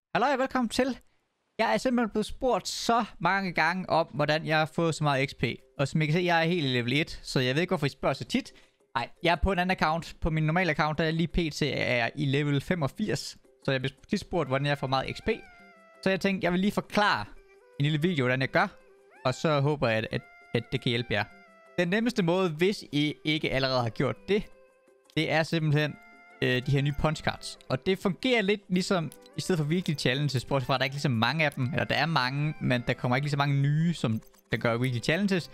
Hallo og velkommen til. Jeg er simpelthen blevet spurgt så mange gange om, hvordan jeg har fået så meget XP. Og som I kan se, jeg er helt i level 1, så jeg ved ikke, hvorfor I spørger så tit. Nej, jeg er på en anden account. På min normale account, der er lige pt. Er i level 85. Så jeg blev tit spurgt, hvordan jeg får meget XP. Så jeg tænkte, jeg vil lige forklare en lille video, hvordan jeg gør. Og så håber jeg, at det kan hjælpe jer. Den nemmeste måde, hvis I ikke allerede har gjort det, det er simpelthen de her nye punch cards. Og det fungerer lidt ligesom, i stedet for weekly challenges, bortset fra, at der er ikke lige så mange af dem. Eller der er mange, men der kommer ikke lige så mange nye, som der gør weekly challenges.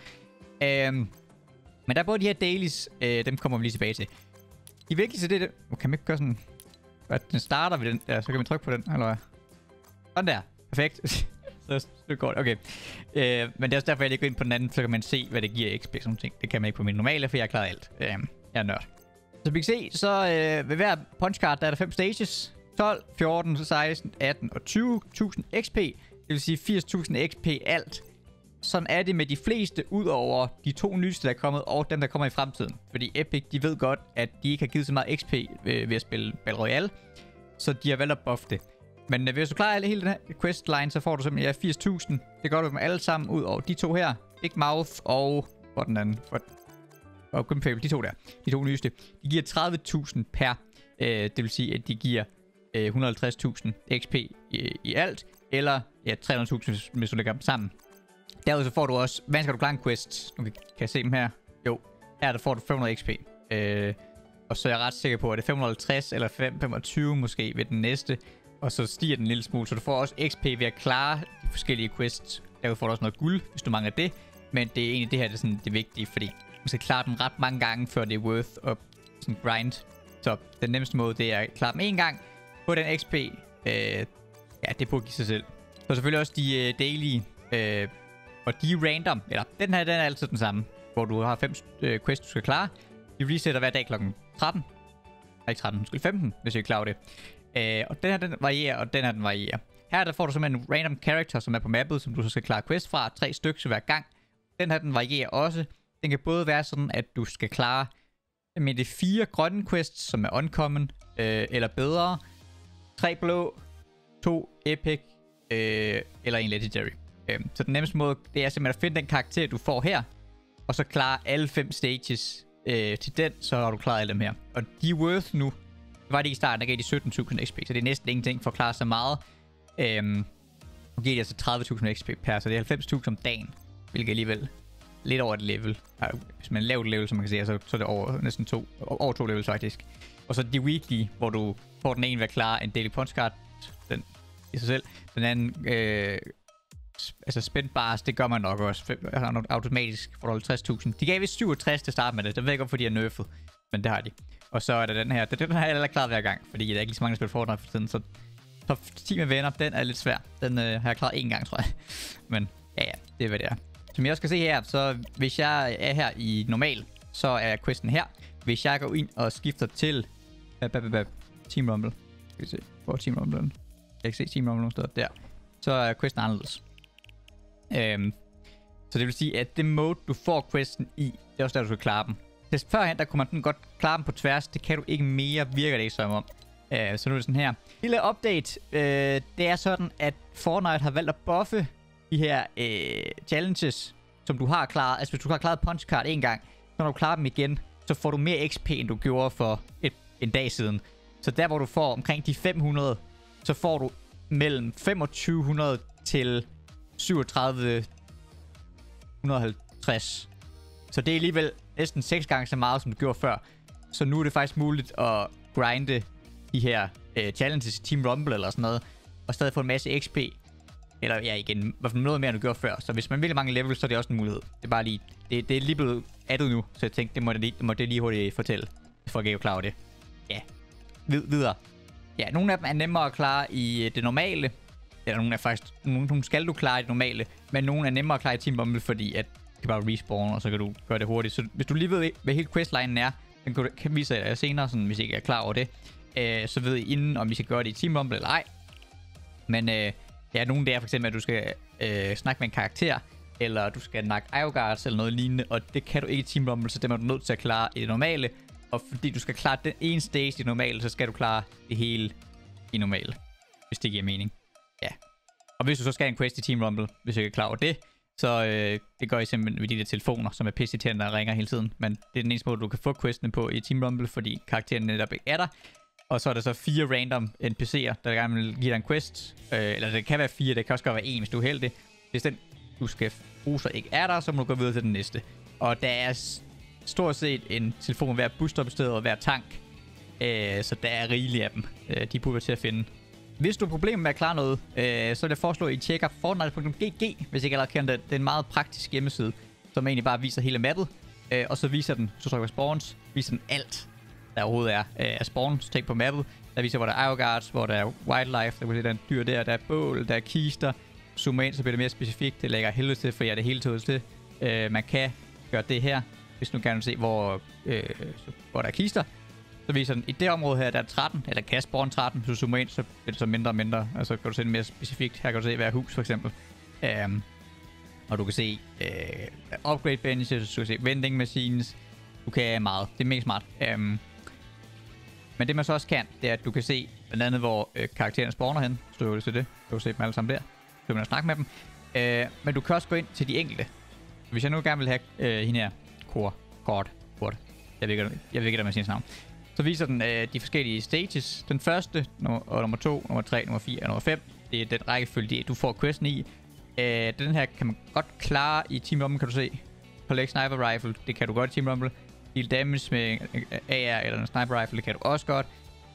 Men der er både de her dailies, dem kommer vi lige tilbage til. I virkelig så det er det. Kan man ikke gøre sådan, at den starter ved den der, så kan man trykke på den, eller hvad? Sådan der. Perfekt. Så går det. Okay. Men det er også derfor, jeg lige går ind på den anden, så kan man se, hvad det giver XP og sådan ting. Det kan man ikke på min normale, for jeg har klaret alt. Jeg er nørd. Så vi kan se, så ved hver punch card, der er der 5 stages. 12, 14, 16, 18 og 20.000 XP. Det vil sige 80.000 XP alt. Sådan er det med de fleste, ud over de 2 nyeste, der er kommet, og dem, der kommer i fremtiden. Fordi Epic, de ved godt, at de ikke har givet så meget XP ved at spille Battle Royale. Så de har valgt at buffe det. Men hvis du klarer hele den her questline, så får du simpelthen 80.000. Det gør du dem alle sammen, ud over de 2 her. Big Mouth og... Hvor den anden? Og Grim Fable, de 2 der. De 2 nyeste. De giver 30.000 per. Det vil sige, at de giver 150.000 XP i alt. Eller ja, 300.000, hvis du lægger dem sammen. Derudover så får du også... Hvordan skal du klare en quest? Nu kan jeg se dem her. Jo, her der får du 500 XP. Og så er jeg ret sikker på, at det er 550 eller 525 måske ved den næste. Og så stiger den en lille smule, så du får også XP ved at klare de forskellige quests. Derudover får du også noget guld, hvis du mangler det. Men det er egentlig det her, det er sådan det vigtige, fordi du skal klare dem ret mange gange, før det er worth at sådan grind. Så den nemmeste måde, det er at klare dem en gang. På den XP, ja, det burde give sig selv. Så selvfølgelig også de daily, og de random. Eller den her, den er altid den samme. Hvor du har 5 quests, du skal klare. De resetter hver dag klokken 13. Nej, ikke 13, måske 15, hvis jeg er klar over det. Og den her, den varierer, og den her, den varierer. Her der får du simpelthen en random character, som er på mappet, som du så skal klare quest fra. 3 stykker hver gang. Den her, den varierer også. Den kan både være sådan, at du skal klare med de 4 grønne quests, som er uncommon, eller bedre. 3 blå, 2 epic, eller en legendary. Så den nemmeste måde, det er simpelthen at finde den karakter, du får her. Og så klare alle 5 stages til den, så har du klaret alle dem her. Og de er worth nu. Det var det i starten, der gav de 17.000 XP, så det er næsten ingenting for at klare så meget. Nu giver de altså 30.000 XP per, så det er 90.000 om dagen. Hvilket alligevel lidt over et level. Hvis man laver et level, som man kan se, så er det over næsten over 2 levels faktisk. Og så de weekly, hvor du får den ene ved at klare en daily punch card. Den i sig selv. Den anden, altså spend bars, det gør man nok også. Automatisk får du 50.000. De gav vist 67 til start med det. Det ved jeg ikke, hvorfor de er nerfed. Men det har de. Og så er der den her. Den har jeg allerede klaret hver gang. Fordi der er ikke lige så mange, der spiller Fortnite for tiden. Så top 10 med venner, den er lidt svær. Den har jeg klaret 1 gang, tror jeg. Men ja, det er hvad det er. Som jeg også kan se her, så hvis jeg er her i normal, så er questen her. Hvis jeg går ind og skifter til Team Rumble. Skal vi se, hvor er Team Rumble? Jeg kan ikke se Team Rumble nogen steder. Der. Så er questen anderledes. Så det vil sige, at det mode, du får questen i, det er også der, du skal klare dem. Førhen, der kunne man godt klare dem på tværs. Det kan du ikke mere, virker det ikke som om. Så nu er det sådan her. Lille update. Det er sådan, at Fortnite har valgt at buffe de her challenges, som du har klaret. Altså hvis du har klaret punch card en gang, så når du klarer dem igen, så får du mere XP, end du gjorde for en dag siden. Så der, hvor du får omkring de 500, så får du mellem 2500 til 3750. Så det er alligevel næsten 6 gange så meget, som du gjorde før. Så nu er det faktisk muligt at grinde de her challenges i Team Rumble eller sådan noget, og stadig få en masse XP. Eller ja, igen, noget mere, end du gjorde før. Så hvis man vil mange levels, så er det også en mulighed. Det er bare lige... Det er lige blevet addet nu, så jeg tænkte, det må det lige hurtigt fortælle. For at jeg klare det. Ja. Videre. Ja, nogle af dem er nemmere at klare i det normale. Eller nogle er faktisk... Nogle skal du klare i det normale. Men nogle er nemmere at klare i Team Rumble, fordi at det kan bare respawn, og så kan du gøre det hurtigt. Så hvis du lige ved, hvad hele questlinen er, den kan vise jer senere, sådan, hvis I ikke er klar over det. Så ved I inden, om I skal gøre det i Team Rumble eller ej. Men ja, nogle der for eksempel, at du skal snakke med en karakter, eller du skal nakke Iogards eller noget lignende, og det kan du ikke i Team Rumble, så det er du nødt til at klare i det normale. Og fordi du skal klare den ene stage i det normale, så skal du klare det hele i normale. Hvis det giver mening. ja. Og hvis du så skal have en quest i Team Rumble, hvis jeg ikke er klar over det, så det gør I simpelthen ved de der telefoner, som er pisseirriterende, der ringer hele tiden. Men det er den eneste måde, du kan få questene på i Team Rumble, fordi karakteren netop ikke er der. Og så er der så 4 random NPC'er, der gerne vil give dig en quest. Eller det kan være 4, det kan også godt være 1, hvis du er heldig. Hvis den, du skal bruge, så ikke er der, så må du gå videre til den næste. Og der er stort set en telefon hver busstop og hver tank. Så der er rigeligt af dem. De burde være til at finde. Hvis du har problemer med at klare noget, så vil jeg foreslå, at I tjekker Fortnite.gg, hvis I ikke allerede kender det. Det er en meget praktisk hjemmeside, som egentlig bare viser hele mappet. Og så viser den, så trykker spawns, viser den alt, der overhovedet er af spawns. Tænk på mappet. Der viser, hvor der er Ioguards, hvor der er wildlife, der er en dyr der er bål, der er kister. Zoom ind, så bliver det mere specifikt. Det lægger helvede til, for jeg er det hele taget til. Man kan gøre det her, hvis du gerne vil se, hvor der er kister. Så viser den, i det område her, der er 13, eller kan spawn 13. Hvis du zoomer ind, så bliver det så mindre og mindre. Og så kan du se det mere specifikt. Her kan du se hver hus, for eksempel. Og du kan se upgrade benches, du kan se vending machines. Du kan meget. Det er mega smart. Men det man så også kan, det er, at du kan se blandt andet, hvor karaktererne spawner hen. Så du kan se det. Du kan se dem alle sammen der. Så kan man snakke med dem. Men du kan også gå ind til de enkelte. Hvis jeg nu gerne vil have hende her. Kort. Jeg ved ikke, man siger navn. Så viser den de forskellige stages. Den første, og nummer 2, nummer 3, nummer 4 og nummer 5. Det er den rækkefølge, du får questen i. Den her kan man godt klare i Team Rumble, kan du se. Collect Sniper Rifle, det kan du godt i Team Rumble. Deal damage med AR eller en Sniper Rifle, det kan du også godt.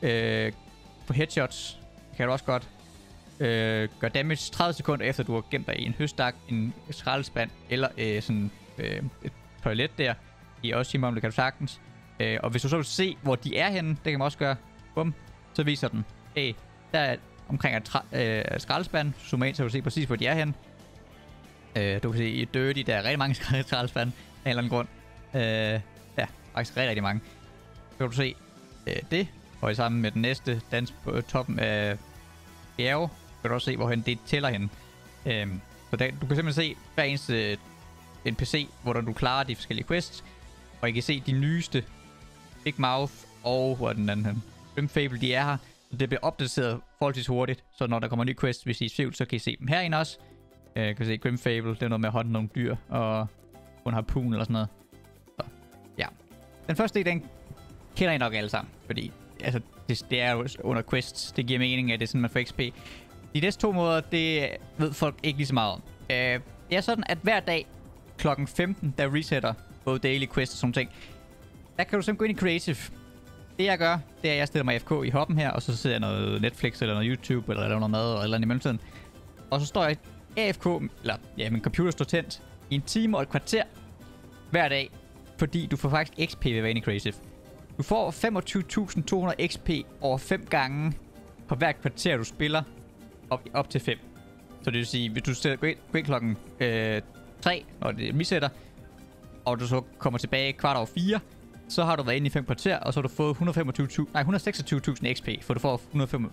På headshots, det kan du også godt. Gør damage 30 sekunder efter, du har gemt dig i en høstak, en skraldespand eller sådan et toilet der. I også Team Rumble, det kan du sagtens. Og hvis du så vil se, hvor de er henne, det kan man også gøre. Bum, så viser den. Der er omkring et skraldespand. Zoom ind, så kan du se præcis, hvor de er henne. Du kan se i Dirty, der er rigtig mange skraldespande af en eller anden grund. Ja, faktisk rigtig mange. Så kan du se det. Og sammen med den næste dans på toppen af bjerge, kan du også se, hvorhen det tæller henne. Så du kan simpelthen se hver eneste NPC, hvordan du klarer de forskellige quests. Og I kan se de nyeste Big Mouth og hvor er den anden hen? Grimfable, de er her. Så det bliver opdateret forholdsvis hurtigt. Så når der kommer en ny quest, hvis I er i tvivl, så kan I se dem herinde også. Kan se Grimfable, det er noget med at håndte nogle dyr og hun har poon eller sådan noget. Så ja. Den første del, den kender I nok alle sammen. Fordi altså, det er jo under quests. Det giver mening, at det er sådan, man får XP. De næste 2 måder, det ved folk ikke lige så meget om. Det er sådan, at hver dag klokken 15, der resetter både daily quests og sådan ting. Der kan du simpelthen gå ind i Creative. Det jeg gør, det er, at jeg stiller mig FK i hoppen her, og så ser jeg noget Netflix eller noget YouTube, eller laver noget mad, eller andet i mellemtiden. Og så står jeg AFK, eller ja, min computer står tændt, i en time og et kvarter hver dag, fordi du får faktisk XP ved at være inde i Creative. Du får 25.200 XP over 5 gange på hver kvarter, du spiller, op til 5. Så det vil sige, hvis du går ind klokken 3, når det resetter, og du så kommer tilbage 4:15, så har du været inde i 5 kvarter, og så har du fået 126.000 XP, for du får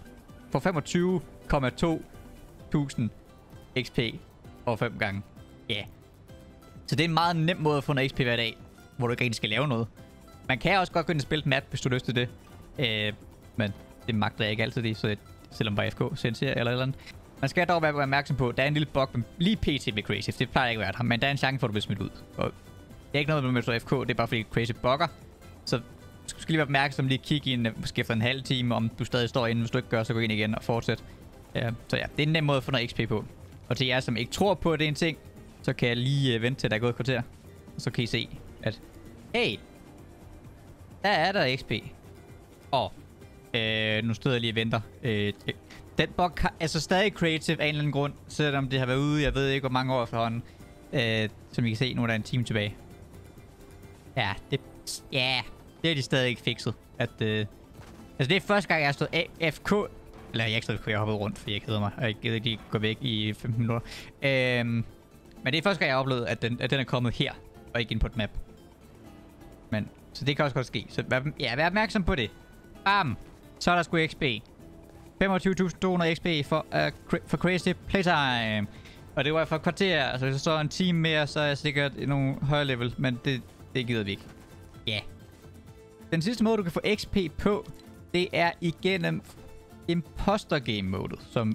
25,2.000 XP over 5 gange. Ja. Yeah. Så det er en meget nem måde at få noget XP hver dag, hvor du ikke rigtig skal lave noget. Man kan også godt gå ind og spille et map, hvis du har lyst til det. Men det magter jeg ikke altid det, så selvom bare FK senser eller eller andet. Man skal dog være opmærksom på, at der er en lille bug lige pt med Creative. Det plejer ikke at være der, men der er en chance for, at du bliver smidt ud. Og det er ikke noget med at FK, det er bare fordi Creative bugger. Så du skal lige være opmærksom, lige kigge ind, måske efter en halv time, om du stadig står inde. Hvis du ikke gør, så gå ind igen og fortsæt. Så ja, det er en nem måde at få noget XP på. Og til jer, som ikke tror på, at det er en ting, så kan jeg lige vente til, der er gået et kvarter. Og så kan I se, at hey, der er der XP. Og nu stod jeg lige og venter. Den bug er altså stadig Creative af en eller anden grund, selvom det har været ude, jeg ved ikke hvor mange år efterhånden. Som I kan se, nu er der en time tilbage. Ja, det er de stadig ikke fikset. Altså det er første gang, jeg har stået AFK. Eller jeg har ikke stået AFK, jeg har hoppet rundt, fordi jeg keder mig. Og jeg gider ikke gå væk i 15 minutter. Men det er første gang, jeg har oplevet, at den er kommet her, og ikke ind på et map. Men, så det kan også godt ske. Så vær opmærksom på det. Bam! Så er der sgu XP. 25.200 XP for Crazy Playtime. Og det var for et kvarter. Altså hvis der står en time mere, så er jeg sikkert i nogle højere level. Men det gider vi ikke. Ja. Yeah. Den sidste måde, du kan få XP på, det er igennem Imposter Game Mode, som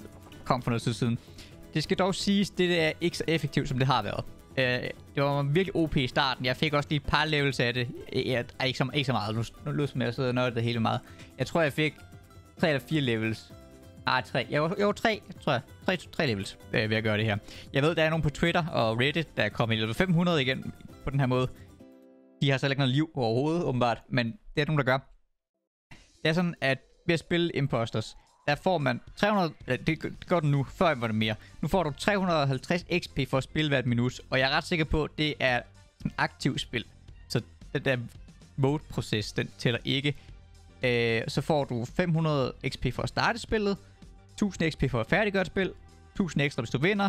kom for noget tid siden. Det skal dog siges, det er ikke så effektivt, som det har været. Det var virkelig OP i starten. Jeg fik også lige et par levels af det. Ikke så meget. Nu lyder som jeg sidder og nørder det hele meget. Jeg tror, jeg fik 3 eller 4 levels. Nej, 3. Jo, 3, tror jeg. 3 levels ved at gøre det her. Jeg ved, der er nogen på Twitter og Reddit, der er kommet i level 500 igen på den her måde. De har så ikke noget liv overhovedet, åbenbart. Men det er nogen, der gør. Det er sådan, at ved at spille Imposters, der får man 300... Det gør du nu, før var det mere. Nu får du 350 XP for at spille hvert minut. Og jeg er ret sikker på, at det er en aktiv spil. Så den der vote-proces, den tæller ikke. Så får du 500 XP for at starte spillet. 1000 XP for at færdiggøre et spil. 1000 ekstra, hvis du vinder.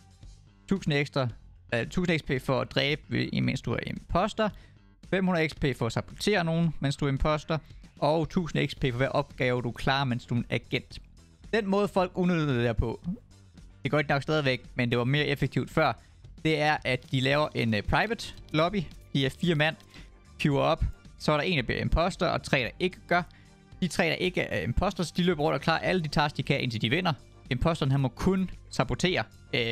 1000 XP for at dræbe, mens du er imposter. 500 XP for at sabotere nogen, mens du er imposter. Og 1000 XP for hver opgave, du klarer, mens du er en agent. Den måde, folk udnytter det der på, det går ikke nok stadigvæk, men det var mere effektivt før, det er, at de laver en private lobby. De er 4 mand, queuer op, så er der en, der bliver imposter, og 3, der ikke gør. De 3, der ikke er imposters, de løber rundt og klarer alle de tasks, de kan, indtil de vinder. Imposteren, han må kun sabotere,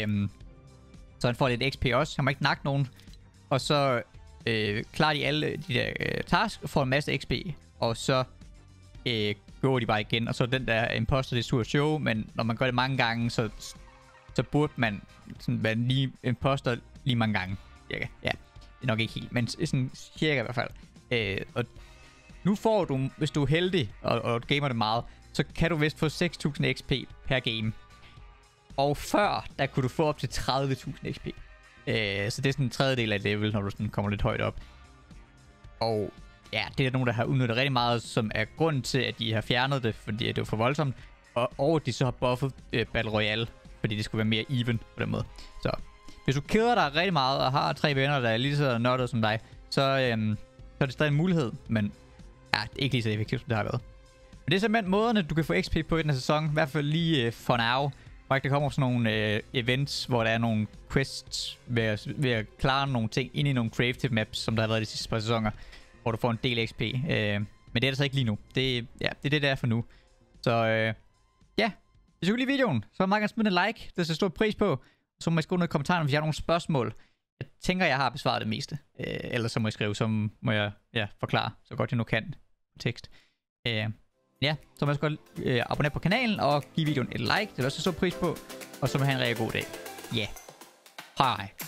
så han får lidt XP også. Han må ikke nakke nogen. Og så klarer de alle de der tasks og får en masse XP. Og så går de bare igen. Og så den der imposter, det er sur show. Men når man gør det mange gange, så burde man sådan være lige imposter lige mange gange. Cirka. Ja, det er nok ikke helt. Men sådan cirka i hvert fald. Og nu får du, hvis du er heldig og gamer det meget, så kan du vist få 6.000 XP per game. Og før, der kunne du få op til 30.000 XP. Så det er sådan en tredjedel af et level, når du sådan kommer lidt højt op. Og ja, det er der nogen, der har udnyttet rigtig meget, som er grunden til, at de har fjernet det, fordi det var for voldsomt. Og de så har buffet Battle Royale, fordi det skulle være mere even på den måde. Så hvis du keder dig rigtig meget og har 3 venner, der er lige så nørdet som dig, så er det stadig en mulighed, men ja, det er ikke lige så effektivt, som det har været. Men det er simpelthen måderne, du kan få XP på i den her sæson, i hvert fald lige for now. Og der kommer sådan nogle events, hvor der er nogle quests ved at klare nogle ting ind i nogle creative maps, som der har været de sidste par sæsoner, hvor du får en del XP. Men det er der så ikke lige nu. Det er det, der er for nu. Så ja, hvis du kunne lide videoen, så meget gerne smide en like. Det er så stor pris på. Så må I skrive noget i kommentarerne, hvis jeg har nogle spørgsmål. Jeg tænker, jeg har besvaret det meste. Ellers så må I skrive, så må jeg forklare, så godt jeg nu kan på tekst. Ja, så må jeg godt abonnere på kanalen og give videoen et like. Det er også så stor pris på. Og så må I have en rigtig god dag. Ja. Hej.